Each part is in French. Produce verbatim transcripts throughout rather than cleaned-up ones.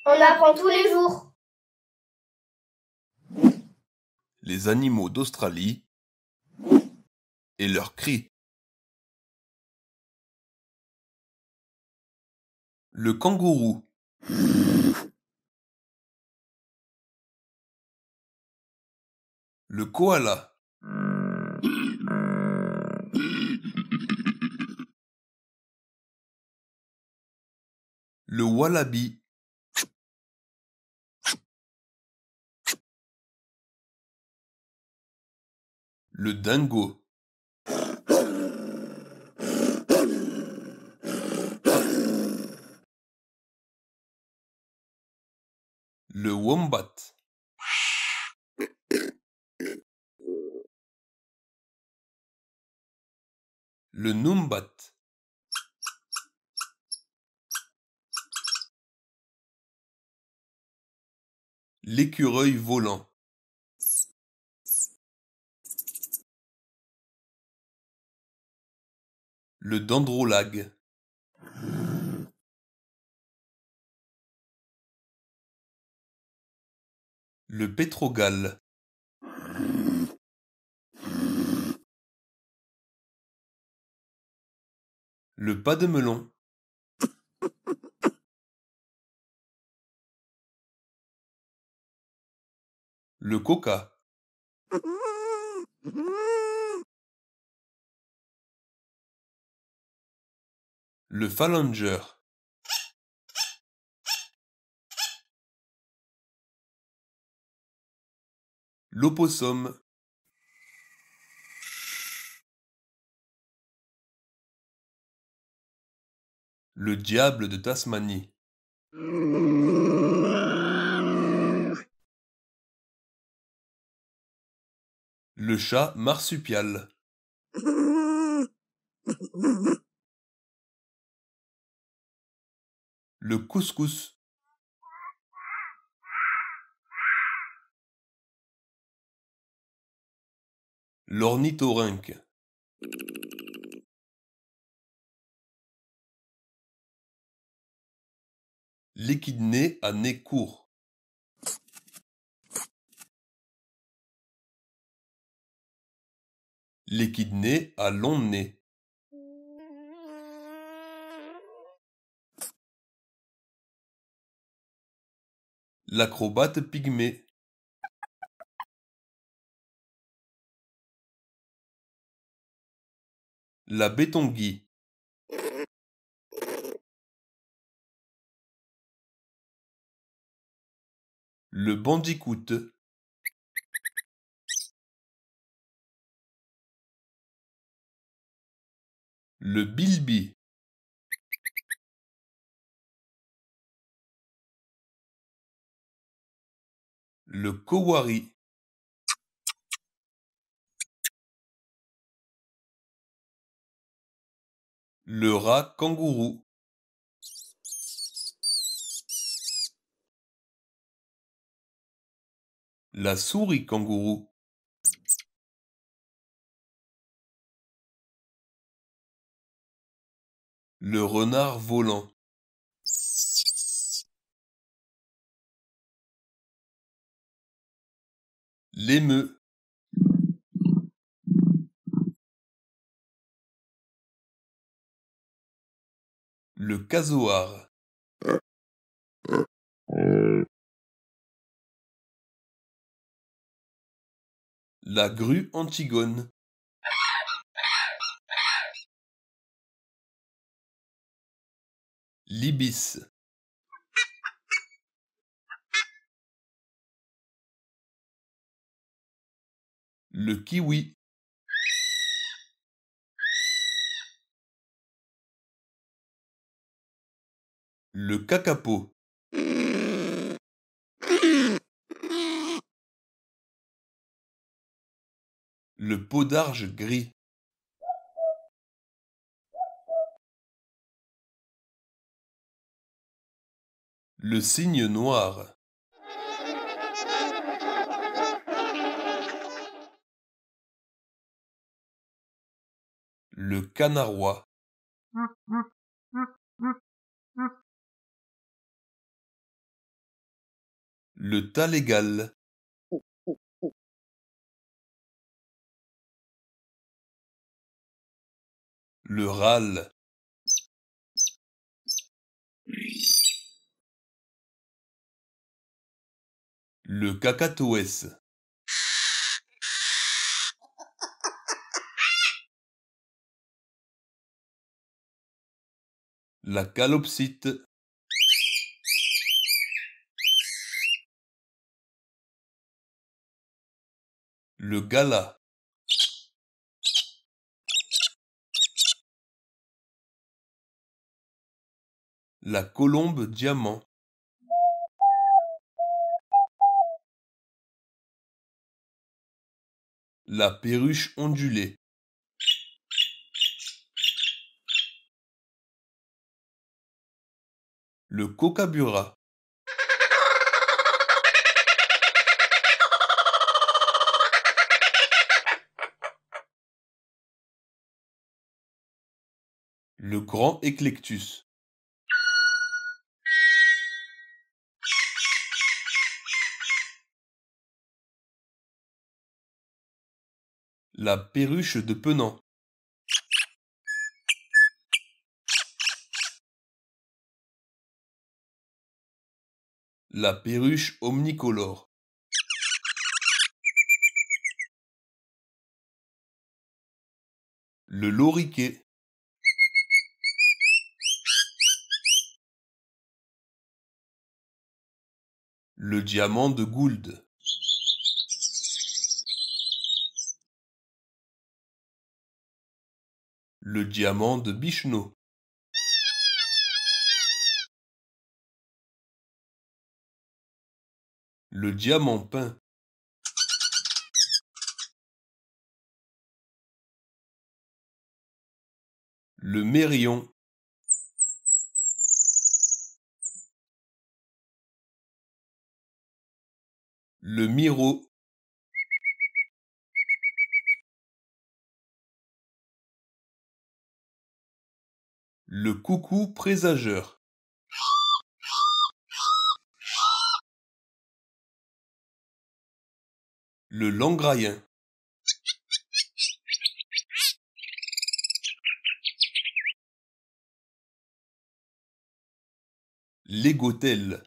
On apprend tous les jours. Les animaux d'Australie et leurs cris. Le kangourou. Le koala. Le wallaby. Le dingo. Le wombat. Le numbat. L'écureuil volant. Le dendrolague. Le pétrogale. Le pas de melon. Le coca. Le phallanger. L'opossum. Le diable de Tasmanie. Le chat marsupial. Le couscous. L'ornithorynque. L'échidné à nez court. L'échidné à long nez. L'acrobate pygmée. La bétonguille. Le bandicoot. Le bilby. Le kowari. Le rat kangourou. La souris kangourou. Le renard volant. L'émeu. Le casoar. La grue Antigone. L'ibis. Le kiwi. Le kakapo. Le podarge gris. Le cygne noir. Le canarrois. Le talégal. Le râle. Le cacatoès. La calopsite. Le gala. La colombe diamant. La perruche ondulée. Le cocabura. Le grand éclectus. La perruche de penant. La perruche omnicolore. Le loriquet. Le diamant de Gould. Le diamant de Bichneau. Le diamant peint. Le mérion. Le miraut. Le coucou présageur. Le langrayen. L'égotel.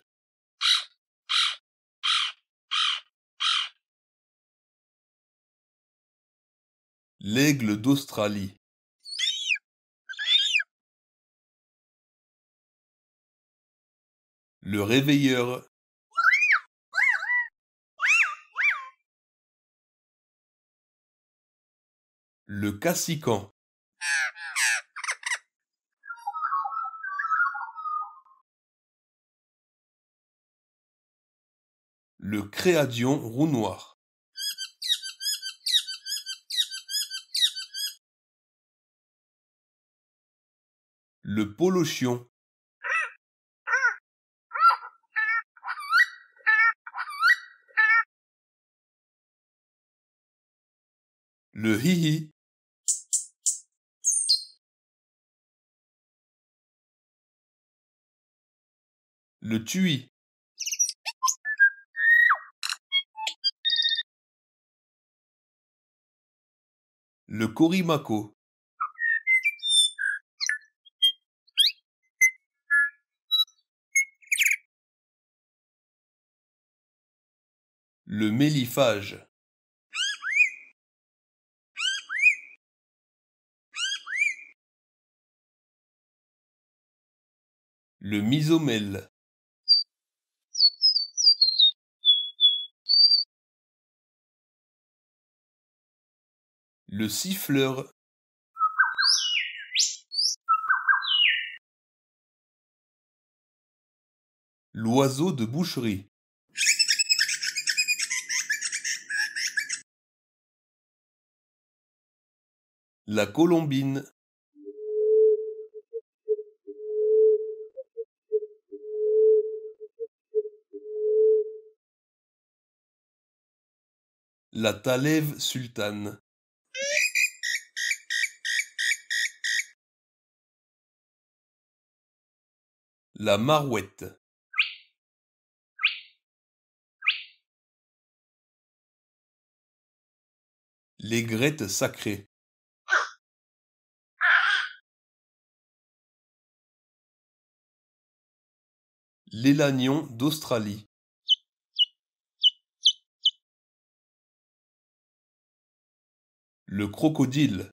L'aigle d'Australie. Le réveilleur. Le cassican. Le créadion roux noir. Le polochion. Le hihi. Le tui. Le corimaco. Le méliphage. Le misomel. Le siffleur. L'oiseau de boucherie. La colombine. La talève sultane. La marouette. L'aigrette sacrée. L'élagnon d'Australie. Le crocodile.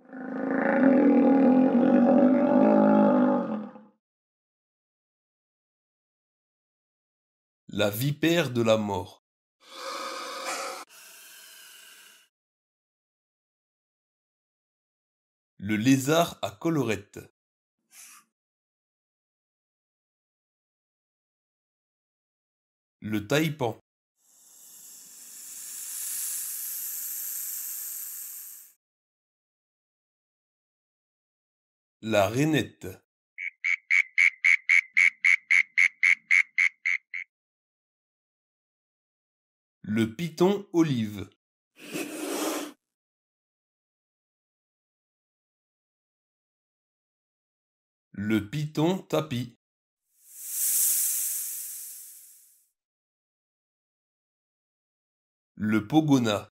La vipère de la mort. Le lézard à collerette. Le taipan. La rainette. Le python olive. Le python tapis. Le pogona.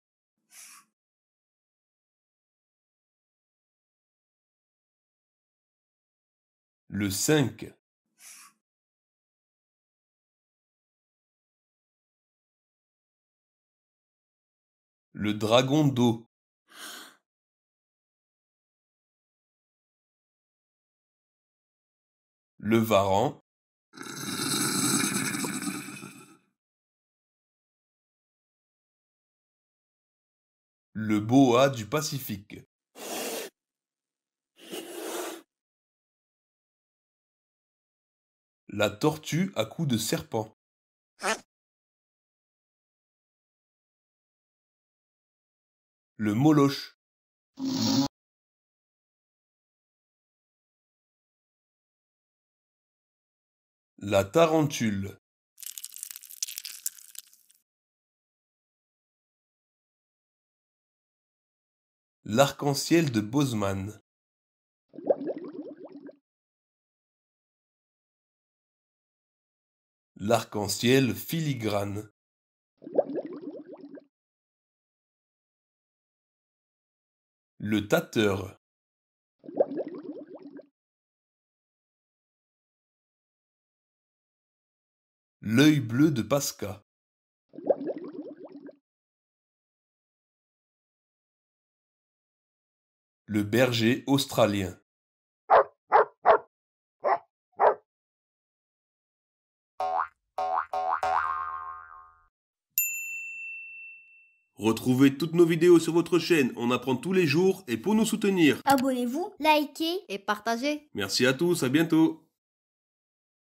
Le cinq. Le dragon d'eau. Le varan. Le boa du Pacifique. La tortue à cou de serpent. Le moloche. La tarentule. L'arc-en-ciel de Bosman. L'arc-en-ciel filigrane. Le tateur. L'œil bleu de Pasca. Le berger australien. Retrouvez toutes nos vidéos sur votre chaîne, on apprend tous les jours et pour nous soutenir. Abonnez-vous, likez et partagez. Merci à tous, à bientôt.